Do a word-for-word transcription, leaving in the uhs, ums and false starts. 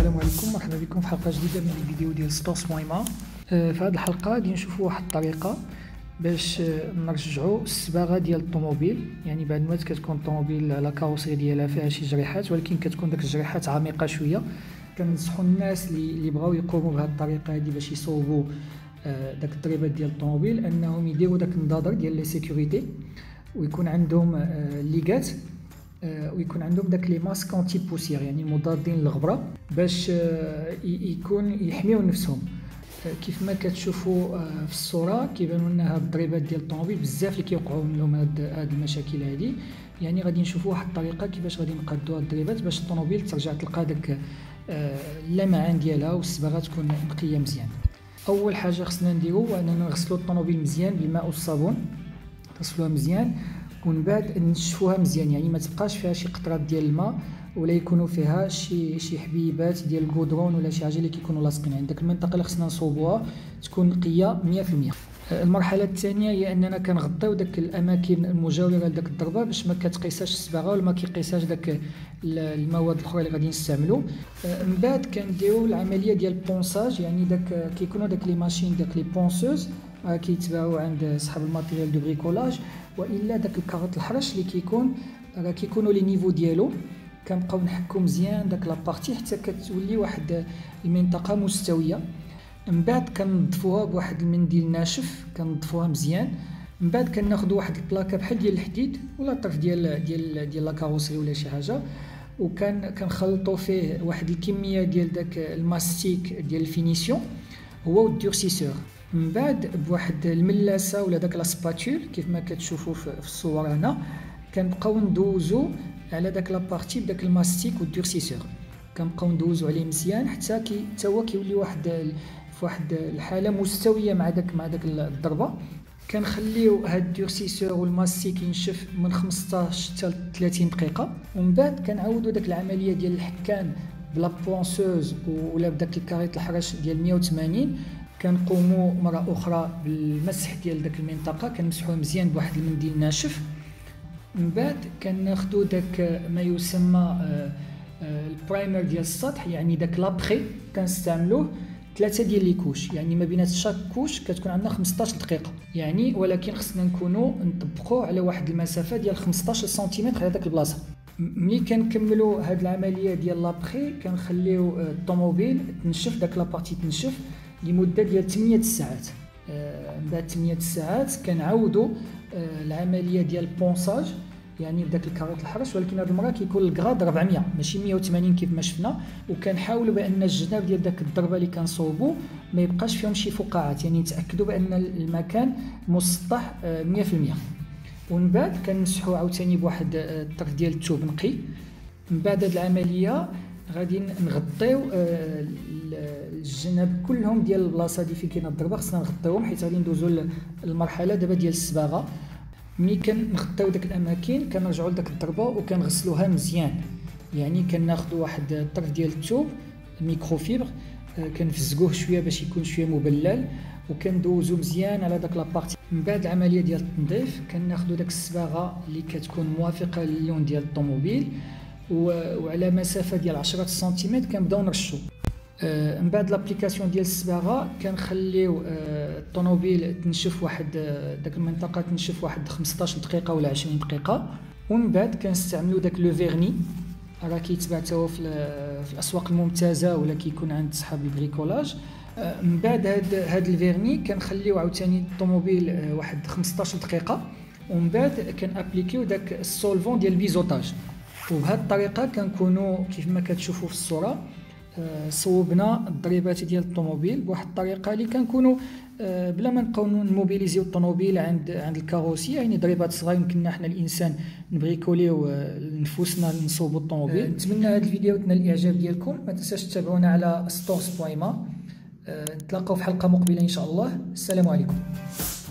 السلام عليكم، مرحبا بكم في حلقه جديده من الفيديو ديال ستورز بوان ما. في هذه الحلقه غادي نشوفوا واحد الطريقه باش نرجعوا الصباغه ديال الطوموبيل. يعني بعد ما كتكون الطوموبيل على كاروسري ديالها فيها شي جريحات، ولكن كتكون داك الجريحات عميقه شويه. كننصحوا الناس اللي اللي بغاو يقوموا بهذه الطريقه هذه باش يصوبوا داك الضريبات ديال الطوموبيل انهم يديروا داك النظاظر ديال لي سيكوريتي، ويكون عندهم ليغات، ويكون عندهم داك لي ماسك اونتي بوسير يعني مضادين للغبره باش يكون يحميو نفسهم. كيف ما كتشوفوا في الصوره كيبانوا لنا هاد الضريبات ديال الطوموبيل بزاف اللي كيوقعوا لهم هاد هاد المشاكل هادي. يعني غادي نشوفوا واحد الطريقه كيفاش غادي نقادوا هاد الضريبات باش الطوموبيل ترجع تلقى داك اللمعان ديالها والصباغه تكون نقيه مزيان. اول حاجه خصنا نديرو هو اننا نغسلوا الطوموبيل مزيان بالماء والصابون، نغسلوها مزيان ومن بعد نشفوها مزيان، يعني ما تبقاش فيها شي قطرات ديال الماء ولا يكونوا فيها شي شي حبيبات ديال الكودرون ولا شي حاجه اللي كيكونوا لاصقين. يعني داك المنطقه اللي خصنا نصوبوها تكون نقيه مية في المية. المرحله الثانيه هي اننا كنغطيو داك الاماكن المجاوره لداك الضربه باش ما كتقيساش الصباغه ولا ما كيقيساش داك المواد الاخرى اللي غادي نستعملوا. من بعد كنديروا العمليه ديال البونساج، يعني داك كيكونوا داك لي ماشين داك لي بونسوز كيتباعوا عند صحاب الماتيريال دو بريكولاج، والا داك الكارط الحرش اللي كيكون راه كيكونوا لي نيفو ديالو. كنبقاو نحكو مزيان داك لابارتي حتى كتولي واحد المنطقه مستويه. من بعد كنظفوها بواحد المنديل ناشف، كنظفوها مزيان. من بعد كناخذوا واحد البلاكه بحال ديال الحديد ولا طرف ديال ديال ديال لاكاروسري ولا شي حاجه، وكان كنخلطوا فيه واحد الكميه ديال داك الماستيك ديال الفينيسيون هو والدورسيسور. من بعد بواحد الملاسه ولا داك لاسباتول كيف ما كتشوفوا في الصور هنا كنبقاو ندوزو على داك لابارتي بداك الماستيك والدورسيسور، كنبقاو ندوزو عليه مزيان حتى كي حتى هو كيولي واحد في واحد الحاله مستويه مع داك مع داك الضربه. كنخليو هاد الدورسيسور والماستيك ينشف من خمسطاش حتى ثلاثين دقيقه، ومن بعد كنعاودو داك العمليه ديال الحكان بلا بونسوز ولا بداك الكاريط الحرش ديال مية وثمانين. كنقوموا مره اخرى بالمسح ديال داك المنطقه، كنمسحوها مزيان بواحد المنديل ناشف. من بعد كناخذوا داك ما يسمى البرايمر ديال السطح، يعني داك لابخي كنستعملوه ثلاثه ديال لي كوش، يعني ما بينات شاك كوش كتكون عندنا خمسطاش دقيقه يعني، ولكن خصنا نكونوا نطبقوا على واحد المسافه ديال خمسطاش سنتيمتر على داك البلاصه. ملي كنكملوا هاد العمليه ديال لابخي كنخليو الطوموبيل تنشف، داك لابارتي تنشف لمده ديال ثمانية ساعات. من بعد ثمانية ساعات كنعاودوا العمليه ديال البونساج، يعني بداك الكاريط الحرش، ولكن هذه المره كيكون الكراد أربعمية ماشي مية وثمانين كيف ما شفنا. وكنحاولوا بان الجناب ديال داك الضربه اللي كنصوبوا ما يبقاش فيهم شي فقاعات، يعني نتاكدوا بان المكان مسطح مية في المية. ومن بعد كنمسحوا عاوتاني بواحد الطرف ديال الثوب نقي. من بعد هذه العمليه غادي نغطيو الجناب كلهم ديال البلاصه دي فين كاينه الضربه، خصنا نغطيوهم حيت غادي ندوزو للمرحله دابا ديال الصباغه. ملي كنغطيو داك الاماكن كنرجعوا لداك الضربه وكنغسلوها مزيان، يعني كناخذوا واحد الطرف ديال الثوب ميكروفيبر كنفزقوه شويه باش يكون شويه مبلل وكندوزو مزيان على داك لابارتي. من بعد العمليه ديال التنظيف كناخذوا داك الصباغه اللي كتكون موافقه للون ديال الطوموبيل وعلى مسافه ديال عشرة سنتيمتر كنبداو نرشوا. آه من بعد لابليكاسيون ديال الصباغه كنخليو آه الطوموبيل تنشف واحد آه داك المنطقه تنشف واحد خمسطاش دقيقه ولا عشرين دقيقه. ومن بعد كنستعملوا داك لو فيرني، راه كيتباع حتى هو في, في الاسواق الممتازه ولا كيكون عند صحاب البريكولاج. آه من بعد هاد هاد الفيرني كنخليو عاوتاني الطوموبيل آه واحد خمسطاش دقيقه، ومن بعد كنابليكيو داك السولفون ديال البيزوتاج. وبهذه الطريقه كنكونوا كيف ما كتشوفوا في الصوره صوبنا الضريبات ديال الطوموبيل بواحد الطريقه اللي كنكونوا بلا ما نبقاو نموبيليزيو الطوموبيل عند عند الكاروسيه، يعني ضريبات صغار يمكننا حنا الانسان نبريكوليو نفوسنا نصوبوا الطوموبيل. نتمنى هذا الفيديو تنال الاعجاب ديالكم، ما تنساش تتابعونا على ستورز بوان ما. نتلاقاو في حلقه مقبله ان شاء الله. السلام عليكم.